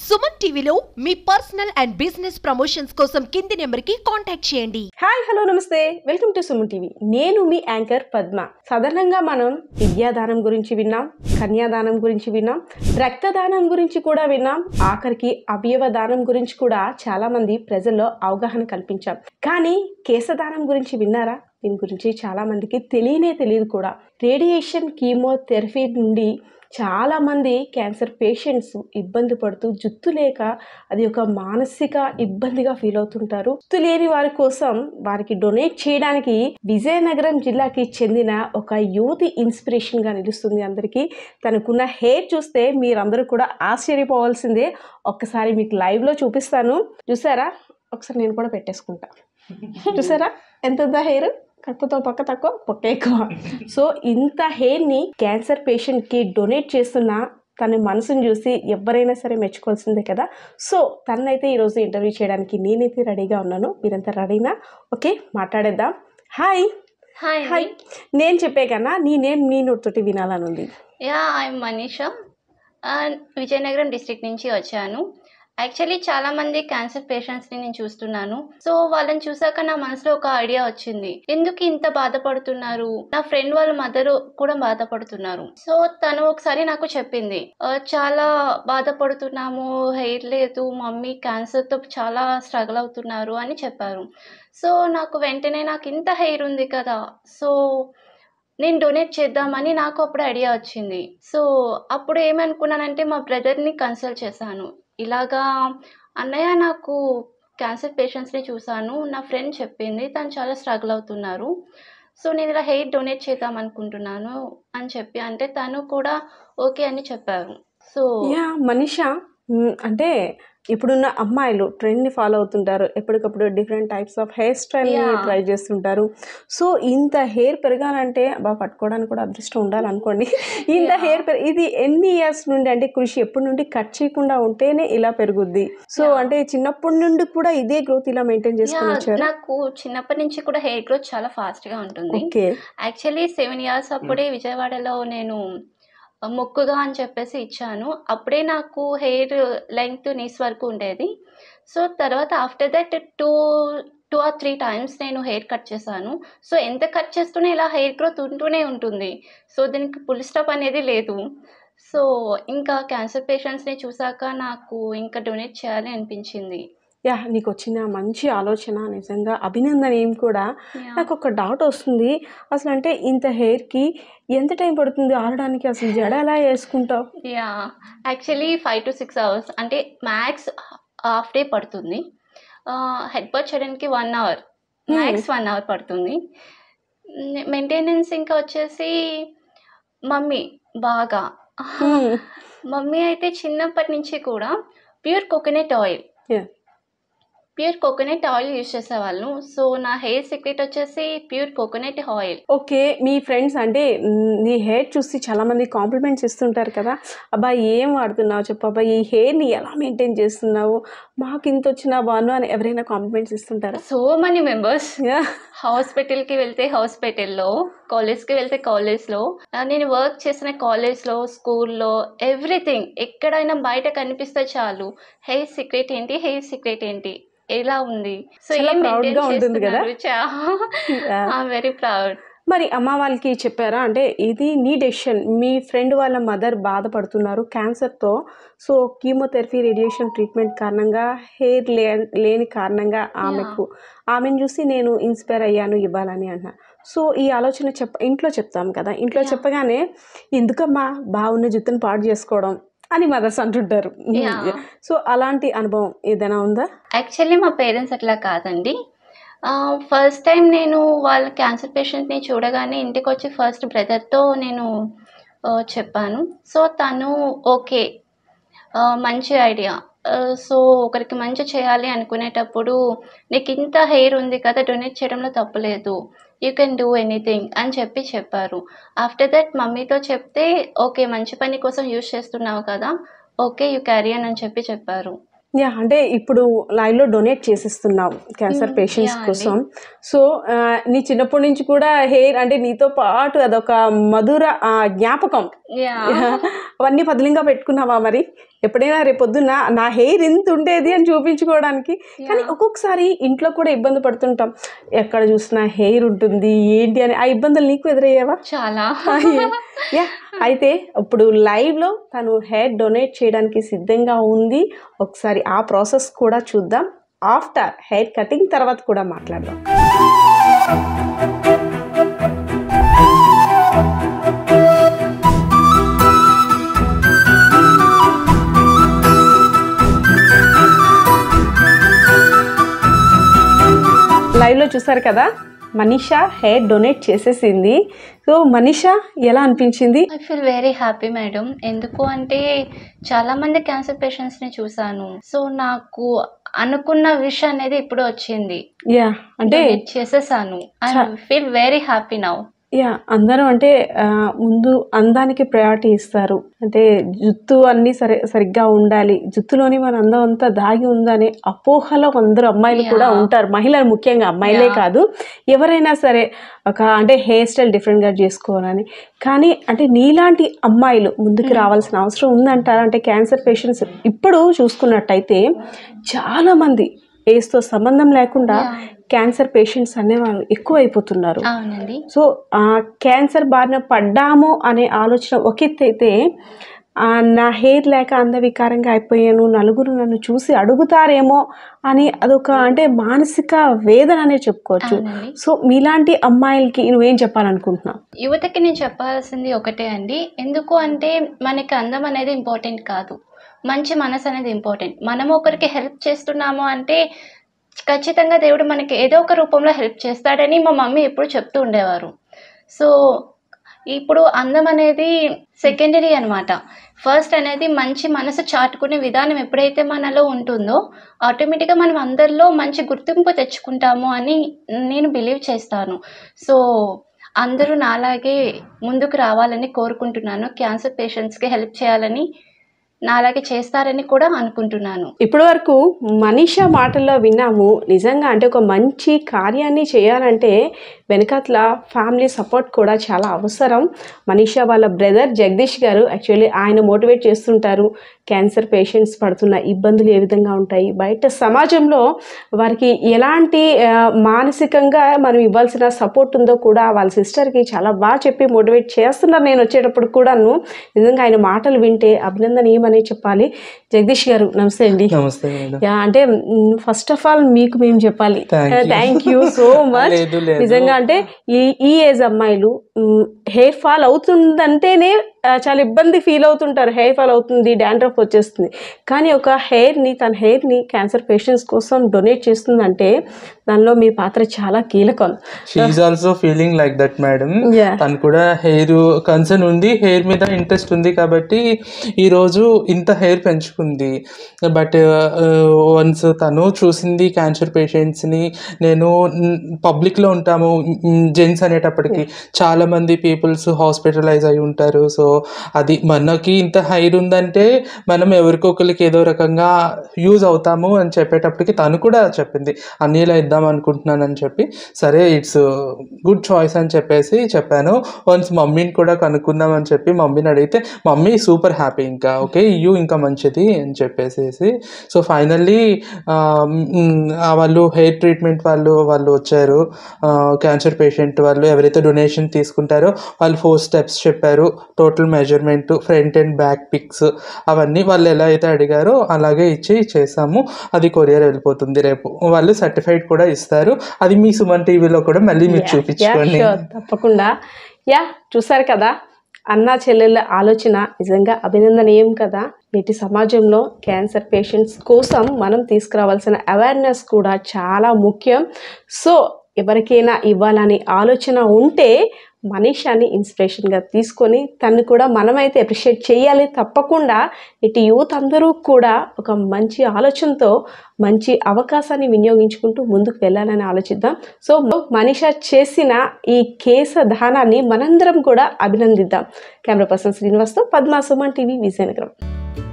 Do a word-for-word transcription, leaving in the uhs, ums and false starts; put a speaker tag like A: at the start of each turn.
A: సుమన్ టీవీలో మీ personal and business promotions కోసం కింది నెంబర్కి కాంటాక్ట్ చేయండి.
B: హాయ్ హలో నమస్తే, వెల్కమ్ టు సుమన్ టీవీ. నేను మీ యాంకర్ పద్మ. సాధారణంగా మనం విద్యాదానం గురించి విన్నాం, కన్యాదానం గురించి విన్నాం, రక్తదానం గురించి కూడా విన్నాం, ఆఖరికి అవయవ దానం గురించి కూడా చాలా మంది ప్రజల్లో అవగాహన కల్పించాం. కానీ కేశదానం గురించి విన్నారా? దీని గురించి చాలా మందికి తెలియనే తెలియదు కూడా. రేడియేషన్ కీమోథెరపీ నుండి చాలామంది క్యాన్సర్ పేషెంట్స్ ఇబ్బంది పడుతూ జుత్తు లేక అది ఒక మానసిక ఇబ్బందిగా ఫీల్ అవుతుంటారు. జుత్తు లేని వారి కోసం వారికి డొనేట్ చేయడానికి విజయనగరం జిల్లాకి చెందిన ఒక యువతి ఇన్స్పిరేషన్గా నిలుస్తుంది అందరికీ. తనకున్న హెయిర్ చూస్తే మీరందరూ కూడా ఆశ్చర్యపోవాల్సిందే. ఒక్కసారి మీకు లైవ్లో చూపిస్తాను, చూసారా? ఒకసారి నేను కూడా పెట్టేసుకుంటా. చూసారా ఎంత ఉందా హెయిర్? కాకపోతే పక్క తక్కువ, పక్క ఎక్కువ. సో ఇంత హెయిర్ని క్యాన్సర్ పేషెంట్కి డొనేట్ చేస్తున్న తన మనసును చూసి ఎవరైనా సరే మెచ్చుకోవాల్సిందే కదా. సో తనైతే ఈరోజు ఇంటర్వ్యూ చేయడానికి నేనైతే రెడీగా ఉన్నాను. మీరంతా రెడీనా? ఓకే, మాట్లాడేద్దాం. హాయ్
C: హాయ్
B: హాయ్ నేను చెప్పే కన్నా నీ నేమ్ నీ నోటితోటి వినాలని ఉంది.
C: Yeah I'm Manisha, Vizianagaram district నుంచి వచ్చాను. యాక్చువల్లీ చాలా మంది క్యాన్సర్ పేషెంట్స్ని నేను చూస్తున్నాను. సో వాళ్ళని చూసాక నా మనసులో ఒక ఐడియా వచ్చింది, ఎందుకు ఇంత బాధపడుతున్నారు. నా ఫ్రెండ్ వాళ్ళ మదర్ కూడా బాధపడుతున్నారు. సో తను ఒకసారి నాకు చెప్పింది, చాలా బాధపడుతున్నాము, హెయిర్ లేదు, మమ్మీ క్యాన్సర్తో చాలా స్ట్రగుల్ అవుతున్నారు అని చెప్పారు. సో నాకు వెంటనే నాకు ఇంత హెయిర్ ఉంది కదా, సో నేను డొనేట్ చేద్దామని నాకు అప్పుడు ఐడియా వచ్చింది. సో అప్పుడు ఏమనుకున్నానంటే మా బ్రదర్ని కన్సల్ట్ చేశాను. ఇలాగా అన్నయ్య నాకు క్యాన్సర్ పేషెంట్స్ని చూశాను, నా ఫ్రెండ్ చెప్పింది తను చాలా స్ట్రగుల్ అవుతున్నారు, సో నేను ఇలా హెయిర్ డొనేట్ చేద్దాం అనుకుంటున్నాను అని చెప్పి అంటే తను కూడా ఓకే అని చెప్పారు. సో
B: యా మనీషా, అంటే ఇప్పుడున్న అమ్మాయిలు ట్రెండ్ని ఫాలో అవుతుంటారు, ఎప్పటికప్పుడు డిఫరెంట్ టైప్స్ ఆఫ్ హెయిర్ స్టైల్ని ట్రై చేస్తుంటారు. సో ఇంత హెయిర్ పెరగాలంటే బాగా పట్టుకోవడానికి కూడా అదృష్టం ఉండాలనుకోండి. ఇంత హెయిర్ పెరి ఇది ఎన్ని ఇయర్స్ నుండి అంటే కృషి ఎప్పటి నుండి కట్ చేయకుండా ఉంటేనే ఇలా పెరుగుద్ది. సో అంటే చిన్నప్పటి నుండి కూడా ఇదే గ్రోత్ ఇలా మెయింటైన్ చేసుకుని వచ్చారు?
C: నాకు చిన్నప్పటి నుంచి కూడా హెయిర్ గ్రోత్ చాలా ఫాస్ట్గా ఉంటుంది. యాక్చువల్లీ సెవెన్ ఇయర్స్ అప్పుడే విజయవాడలో నేను మొక్కుగా అని చెప్పేసి ఇచ్చాను. అప్పుడే నాకు హెయిర్ లెంగ్త్ నీస్ వరకు ఉండేది. సో తర్వాత after that two two or three times నేను హెయిర్ కట్ చేశాను. సో ఎంత కట్ చేస్తూనే ఇలా హెయిర్ గ్రోత్ ఉంటూనే ఉంటుంది. సో దీనికి ఫుల్ స్టాప్ అనేది లేదు. సో ఇంకా క్యాన్సర్ పేషెంట్స్ని చూసాక నాకు ఇంకా డొనేట్ చేయాలి అనిపించింది.
B: యా నీకు వచ్చిన మంచి ఆలోచన, నిజంగా అభినందన. ఏం కూడా నాకు ఒక డౌట్ వస్తుంది, అసలు అంటే ఇంత హెయిర్కి ఎంత టైం పడుతుంది ఆరడానికి? అసలు జడ ఎలా వేసుకుంటావు?
C: Yeah actually five to six hours అంటే మ్యాక్స్ హాఫ్ డే పడుతుంది. హెడ్ బాత్ చేయడానికి one hour max one hour పడుతుంది. మెయింటెనెన్స్ ఇంకా వచ్చేసి మమ్మీ బాగా మమ్మీ అయితే చిన్నప్పటి నుంచి కూడా pure coconut oil pure coconut oil use చేసేవాళ్ళు. సో నా హెయిర్ సీక్రెట్ వచ్చేసి ప్యూర్ కోకోనట్ ఆయిల్.
B: ఓకే, మీ ఫ్రెండ్స్ అంటే నీ హెయిర్ చూసి చాలా మంది కాంప్లిమెంట్స్ ఇస్తుంటారు కదా, అబ్బా ఏం వాడుతున్నావు చెప్పు, అబ్బా ఈ హెయిర్ని ఎలా మెయింటైన్ చేస్తున్నావు, మాకు ఇంత వచ్చినా బాను అని ఎవరైనా కాంప్లిమెంట్స్ ఇస్తుంటారా?
C: So many members. హాస్పిటల్కి వెళ్తే హాస్పిటల్లో, కాలేజ్కి వెళ్తే కాలేజ్లో, నేను వర్క్ చేసిన కాలేజ్లో, స్కూల్లో, ఎవ్రీథింగ్ ఎక్కడైనా బయట కనిపిస్తే చాలు హెయిర్ సీక్రెట్ ఏంటి, హెయిర్ సీక్రెట్ ఏంటి, ఎలా ఉంది. సో
B: ప్రౌడ్గా ఉంటుంది కదా.
C: Very proud.
B: మరి అమ్మ వాళ్ళకి చెప్పారా? అంటే ఇది నీ డెసిషన్, మీ ఫ్రెండ్ వాళ్ళ మదర్ బాధపడుతున్నారు క్యాన్సర్తో, సో కీమోథెరపీ రేడియేషన్ ట్రీట్మెంట్ కారణంగా హెయిర్ లే లేని కారణంగా ఆమెకు ఆమెను చూసి నేను ఇన్స్పైర్ అయ్యాను ఇవ్వాలని అన్నా. సో ఈ ఆలోచన చెప్ప ఇంట్లో చెప్తాం కదా, ఇంట్లో చెప్పగానే ఎందుకమ్మా బాగున్న జుట్టును పాడు చేసుకోవడం అని మదర్స్ అంటుంటారు. సో అలాంటి అనుభవం ఏదైనా ఉందా?
C: యాక్చువల్లీ మా పేరెంట్స్ అట్లా కాదండి. ఫస్ట్ టైం నేను వాళ్ళ క్యాన్సర్ పేషెంట్ని చూడగానే ఇంటికి వచ్చి ఫస్ట్ బ్రదర్తో నేను చెప్పాను. సో తను ఓకే, మంచి ఐడియా, సో ఒకరికి మంచి చేయాలి అనుకునేటప్పుడు నీకు ఇంత హెయిర్ ఉంది కదా, డొనేట్ చేయడంలో తప్పులేదు, యూ కెన్ డూ ఎనీథింగ్ అని చెప్పి చెప్పారు. ఆఫ్టర్ దట్ మమ్మీతో చెప్తే ఓకే మంచి పని కోసం యూజ్ చేస్తున్నావు కదా, ఓకే యూ క్యారీ ఆన్ అని చెప్పి చెప్పారు.
B: యా అంటే ఇప్పుడు లైవ్లో డొనేట్ చేసిస్తున్నావు క్యాన్సర్ పేషెంట్స్ కోసం. సో నీ చిన్నప్పటి నుంచి కూడా హెయిర్ అంటే నీతో పాటు అదొక మధుర జ్ఞాపకం, అవన్నీ పదిలంగా పెట్టుకున్నావా మరి? ఎప్పుడైనా రేపొద్దున నా హెయిర్ ఇంత ఉండేది అని చూపించుకోవడానికి. కానీ ఒక్కొక్కసారి ఇంట్లో కూడా ఇబ్బంది పడుతుంటాం, ఎక్కడ చూసినా హెయిర్ ఉంటుంది ఏంటి అని. ఆ ఇబ్బందులు నీకు ఎదురయ్యావా?
C: చాలా.
B: యా అయితే ఇప్పుడు లైవ్లో తను హెయిర్ డొనేట్ చేయడానికి సిద్ధంగా ఉంది. ఒకసారి ఆ ప్రాసెస్ కూడా చూద్దాం. ఆఫ్టర్ హెయిర్ కటింగ్ తర్వాత కూడా మాట్లాడదాం. లైవ్లో చూసారు కదా, మనీషా హెయిర్ డొనేట్ చేసేసింది. సో మనీషా ఎలా అనిపించింది?
C: I feel very happy madam. ఎందుకు అంటే చాలా మంది క్యాన్సర్ పేషెంట్స్ ని చూసాను. సో నాకు అనుకున్న విషయం అనేది ఇప్పుడు వచ్చింది.
B: యా అంటే
C: చేసేసాను. I feel very happy now.
B: Yeah అందరూ అంటే ముందు అందానికి ప్రయారిటీ ఇస్తారు. అంటే జుత్తు అన్నీ సరి సరిగ్గా ఉండాలి, జుత్తులోని మన అందం అంతా దాగి ఉందనే అపోహలో అందరూ అమ్మాయిలు కూడా ఉంటారు. మహిళలు ముఖ్యంగా, అమ్మాయిలే కాదు ఎవరైనా సరే ఒక అంటే హెయిర్ స్టైల్ డిఫరెంట్గా చేసుకోవాలని. కానీ అంటే నీలాంటి అమ్మాయిలు ముందుకు రావాల్సిన అవసరం ఉందంటారా? అంటే క్యాన్సర్ పేషెంట్స్ ఇప్పుడు చూసుకున్నట్టయితే చాలామంది ఏజ్తో సంబంధం లేకుండా క్యాన్సర్ పేషెంట్స్ అనేవాళ్ళు ఎక్కువ అయిపోతున్నారు. సో ఆ క్యాన్సర్ బారిన పడ్డాము అనే ఆలోచన ఒక ఎత్తు అయితే, నా హెయిర్ లేక అందవికారంగా అయిపోయాను, నలుగురు నన్ను చూసి అడుగుతారేమో అని అదొక అంటే మానసిక వేదన అనే చెప్పుకోవచ్చు. సో మీలాంటి అమ్మాయిలకి నువ్వేం చెప్పాలనుకుంటున్నావు?
C: యువతకి నేను చెప్పాల్సింది ఒకటే అండి. ఎందుకు అంటే మనకి అందం అనేది ఇంపార్టెంట్ కాదు, మంచి మనసు అనేది ఇంపార్టెంట్. మనం ఒకరికి హెల్ప్ చేస్తున్నాము అంటే ఖచ్చితంగా దేవుడు మనకి ఏదో ఒక రూపంలో హెల్ప్ చేస్తాడని మా మమ్మీ ఎప్పుడు చెప్తూ ఉండేవారు. సో ఇప్పుడు అందం అనేది సెకండరీ అనమాట. ఫస్ట్ అనేది మంచి మనసు చాటుకునే విధానం ఎప్పుడైతే మనలో ఉంటుందో ఆటోమేటిక్గా మనం అందరిలో మంచి గుర్తింపు తెచ్చుకుంటాము అని నేను బిలీవ్ చేస్తాను. సో అందరూ నాలాగే ముందుకు రావాలని కోరుకుంటున్నాను. క్యాన్సర్ పేషెంట్స్కి హెల్ప్ చేయాలని, నాలాగే చేస్తారని కూడా అనుకుంటున్నాను.
B: ఇప్పటి వరకు మనీషా మాటల్లో విన్నాము. నిజంగా అంటే ఒక మంచి కార్యాన్ని చేయాలంటే వెనకట్ల ఫ్యామిలీ సపోర్ట్ కూడా చాలా అవసరం. మనీషా వాళ్ళ బ్రదర్ జగదీష్ గారు యాక్చువల్లీ ఆయన మోటివేట్ చేస్తుంటారు. క్యాన్సర్ పేషెంట్స్ పడుతున్న ఇబ్బందులు ఏ విధంగా ఉంటాయి, బయట సమాజంలో వారికి ఎలాంటి మానసికంగా మనం ఇవ్వాల్సిన సపోర్ట్ ఉందో కూడా వాళ్ళ సిస్టర్కి చాలా బాగా చెప్పి మోటివేట్ చేస్తున్నారు. నేను వచ్చేటప్పుడు కూడాను నిజంగా ఆయన మాటలు వింటే అభినందనీయమని చెప్పాలి. జగదీష్ గారు నమస్తే అండి.
D: నమస్తే.
B: అంటే ఫస్ట్ ఆఫ్ ఆల్ మీకు మేము చెప్పాలి థ్యాంక్ యూ సో మచ్. నిజంగా అంటే ఈ ఈ ఏజ్ అమ్మాయిలు హెయిర్ ఫాల్ అవుతుందంటేనే చాలా ఇబ్బంది ఫీల్ అవుతుంటారు. హెయిర్ ఫాల్ అవుతుంది, డాండ్రఫ్ వచ్చేస్తుంది. కానీ ఒక హెయిర్ని తన హెయిర్ని క్యాన్సర్ పేషెంట్స్ కోసం డొనేట్ చేస్తుందంటే దానిలో మీ పాత్ర చాలా కీలకం.
D: She is also feeling like that madam. తను కూడా హెయిర్ కన్సర్న్ ఉంది, హెయిర్ మీద ఇంట్రెస్ట్ ఉంది కాబట్టి ఈరోజు ఇంత హెయిర్ పెంచుకుంది. బట్ వన్స్ తను చూసింది క్యాన్సర్ పేషెంట్స్ని, నేను పబ్లిక్లో ఉంటాము జెంట్స్ అనేటప్పటికి చాలామంది పీపుల్స్ హాస్పిటలైజ్ అయి ఉంటారు. సో అది మనకి ఇంత హెయిర్ ఉందంటే మనం ఎవరికొకరికి ఏదో రకంగా యూజ్ అవుతాము అని చెప్పేటప్పటికి తను కూడా చెప్పింది అన్నీలా ఇద్దాం అనుకుంటున్నాను అని చెప్పి, సరే ఇట్స్ గుడ్ చాయిస్ అని చెప్పేసి చెప్పాను. వన్స్ మమ్మీని కూడా కనుక్కుందాం అని చెప్పి మమ్మీని అడిగితే మమ్మీ సూపర్ హ్యాపీ, ఇంకా ఓకే ఇయ్యూ ఇంకా మంచిది అని చెప్పేసేసి సో ఫైనల్లీ వాళ్ళు హెయిర్ ట్రీట్మెంట్ వాళ్ళు వాళ్ళు వచ్చారు. క్యాన్సర్ పేషెంట్ వాళ్ళు ఎవరైతే డొనేషన్ తీసుకుంటారో వాళ్ళు ఫోర్ స్టెప్స్ చెప్పారు. Total measurement, front and back pics అవన్నీ వాళ్ళు ఎలా అయితే అడిగారో అలాగే ఇచ్చి చేసాము. అది కొరియర్ వెళ్ళిపోతుంది రేపు. వాళ్ళు సర్టిఫైడ్ కూడా ఇస్తారు. అది మీ సుమన్ టీవీలో కూడా మళ్ళీ మీరు చూపించుకోండి.
B: తప్పకుండా. యా చూసారు కదా, అన్నా చెల్లెళ్ళ ఆలోచన నిజంగా అభినందనీయం కదా. నేటి సమాజంలో క్యాన్సర్ పేషెంట్స్ కోసం మనం తీసుకురావాల్సిన అవేర్నెస్ కూడా చాలా ముఖ్యం. సో ఎవరికైనా ఇవ్వాలని ఆలోచన ఉంటే మనీషాని ఇన్స్పిరేషన్గా తీసుకొని తను కూడా మనమైతే అప్రిషియేట్ చేయాలి తప్పకుండా. ఇటు యూత్ అందరూ కూడా ఒక మంచి ఆలోచనతో మంచి అవకాశాన్ని వినియోగించుకుంటూ ముందుకు వెళ్ళాలని ఆలోచిద్దాం. సో మనీషా చేసిన ఈ కేశదానాన్ని మనందరం కూడా అభినందిద్దాం. కెమెరా పర్సన్ శ్రీనివాస్తో పద్మా, సుమన్ టీవీ, విజయనగరం.